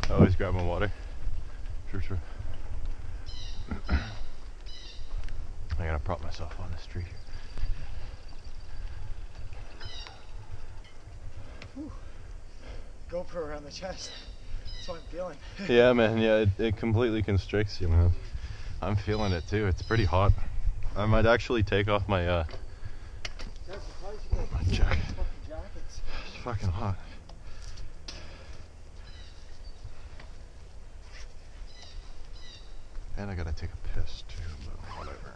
I always grab my water. Sure. I gotta prop myself on this tree. Whew. GoPro around the chest. That's what I'm feeling. Yeah, man. Yeah, it completely constricts you, man. I'm feeling it too. It's pretty hot. I might actually take off my my jacket. It's fucking hot. And I gotta take a piss too, but whatever.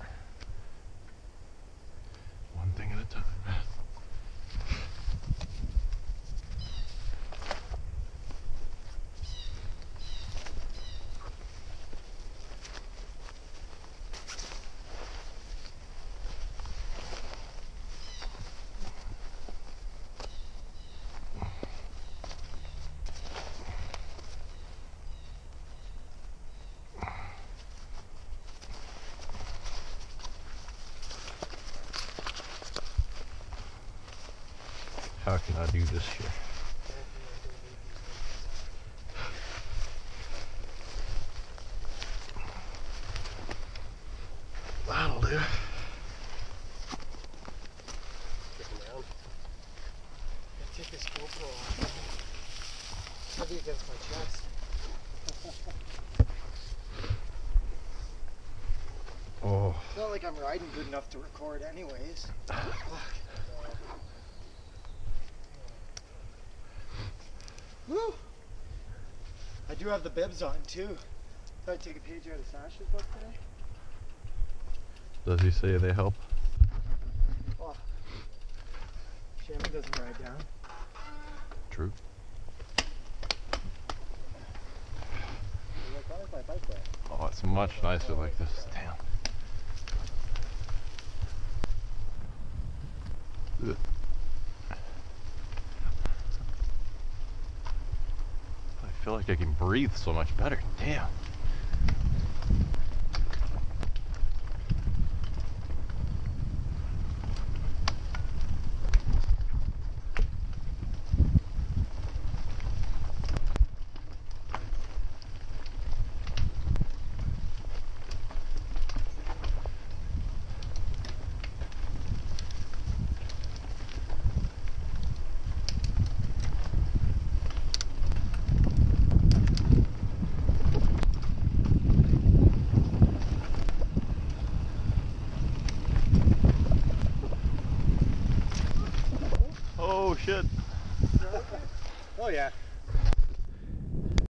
One thing at a time. How can I do this shit? That'll do. Take this GoPro off. It's heavy against my chest. Oh. It's not like I'm riding good enough to record anyways. Woo! I do have the bibs on too. Thought I'd take a page out of Sasha's book today. Does he say they help? Oh. Shannon doesn't ride down. True. Oh, it's much nicer like this. Damn. Ugh. I feel like I can breathe so much better. Damn. Oh shit. Oh yeah.